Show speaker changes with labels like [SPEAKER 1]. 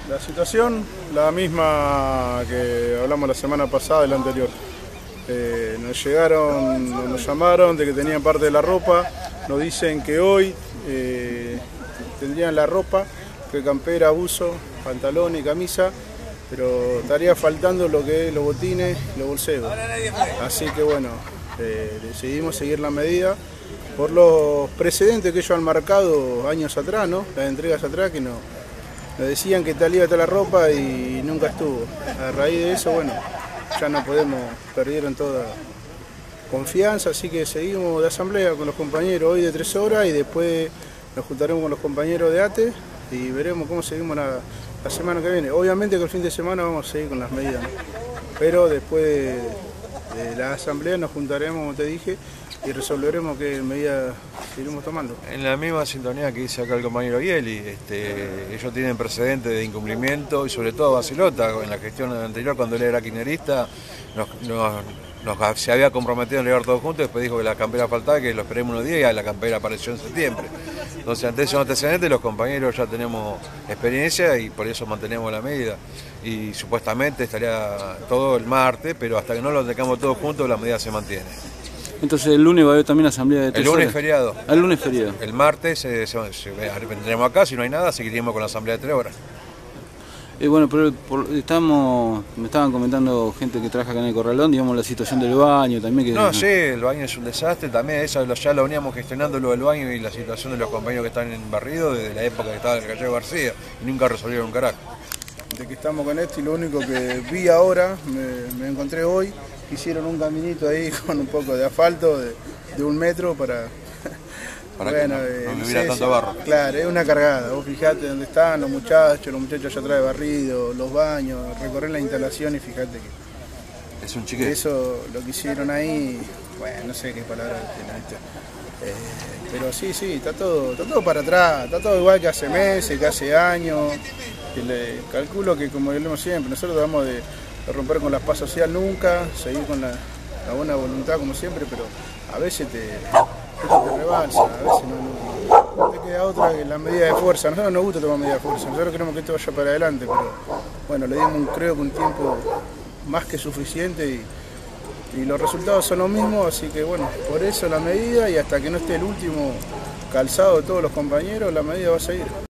[SPEAKER 1] La situación, la misma que hablamos la semana pasada y la anterior. Nos llamaron de que tenían parte de la ropa, nos dicen que hoy tendrían la ropa, que campera, buzo, pantalón y camisa, pero estaría faltando lo que es los botines y los bolseros. Así que bueno, decidimos seguir la medida por los precedentes que ellos han marcado años atrás, ¿no? Las entregas atrás que nos decían que tal iba a estar la ropa y nunca estuvo. A raíz de eso, bueno, ya no podemos, perdieron toda confianza, así que seguimos de asamblea con los compañeros hoy de 3 horas y después nos juntaremos con los compañeros de ATE y veremos cómo seguimos la semana que viene. Obviamente que el fin de semana vamos a seguir con las medidas, ¿no? Pero después de la asamblea nos juntaremos, como te dije, y resolveremos qué medidas seguiremos tomando.
[SPEAKER 2] En la misma sintonía que dice acá el compañero Gieli, ellos tienen precedentes de incumplimiento y sobre todo Basilota, en la gestión anterior cuando él era kirchnerista, se había comprometido en llevar todos juntos, después dijo que la campera faltaba, que lo esperemos unos días y la campera apareció en septiembre. Entonces ante esos antecedentes los compañeros ya tenemos experiencia y por eso mantenemos la medida. Y supuestamente estaría todo el martes, pero hasta que no lo tengamos todos juntos la medida se mantiene.
[SPEAKER 3] Entonces el lunes va a haber también asamblea de 3 horas.
[SPEAKER 2] El lunes feriado.
[SPEAKER 3] El lunes feriado.
[SPEAKER 2] El martes vendremos acá, si no hay nada seguiremos con la asamblea de 3 horas.
[SPEAKER 3] Bueno, pero me estaban comentando gente que trabaja acá en el Corralón, digamos la situación del baño también. Que,
[SPEAKER 2] no, sí, el baño es un desastre, también eso ya lo veníamos gestionando lo del baño y la situación de los compañeros que están en Barrido desde la época que estaba el Gallego García y nunca resolvieron un carajo.
[SPEAKER 1] De que estamos con esto y lo único que vi ahora, me encontré hoy, hicieron un caminito ahí con un poco de asfalto de 1 metro para
[SPEAKER 2] bueno,
[SPEAKER 1] que
[SPEAKER 2] no hubiera tanto barro.
[SPEAKER 1] Claro, es una cargada, vos fijate dónde están los muchachos allá atrás de Barrido, los baños, recorrer la instalación y fíjate que
[SPEAKER 2] es un chiquete.
[SPEAKER 1] Eso lo que hicieron ahí, bueno, no sé qué palabra tiene, pero sí, está todo para atrás, está todo igual que hace meses, que hace años. Calculo que, como decimos siempre, nosotros tratamos de romper con la paz social nunca, seguir con la buena voluntad como siempre, pero a veces te rebalsa, a veces no te queda otra que la medida de fuerza. A nosotros nos gusta tomar medidas de fuerza, nosotros queremos que esto vaya para adelante, pero bueno, le dimos creo que un tiempo más que suficiente y los resultados son los mismos, así que bueno, por eso la medida y hasta que no esté el último calzado de todos los compañeros, la medida va a seguir.